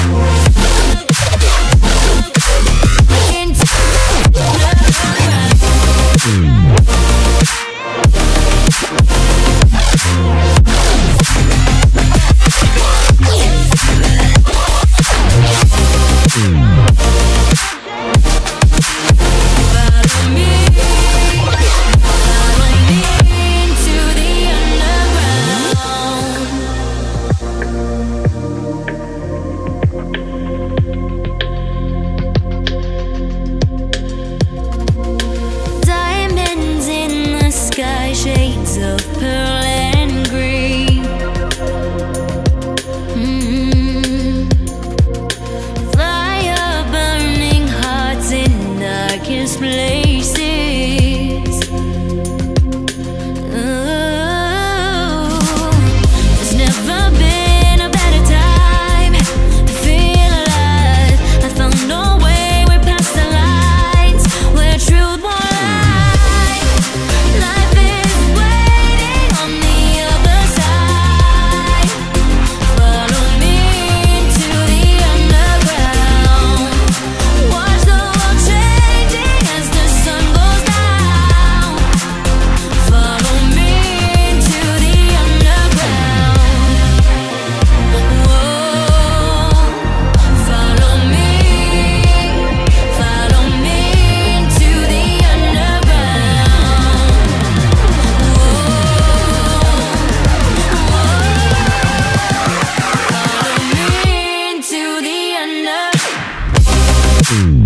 Shades of pearl and green. Fire burning hearts in darkest places. There's never been a better time to feel alive. I found a way, we're past the lines where truth won't lie. Life is waiting on the other side. Follow me into the underground. Watch the world changing as the sun goes down. Follow me into the underground. Whoa, follow me into the underground. Follow me into the underground.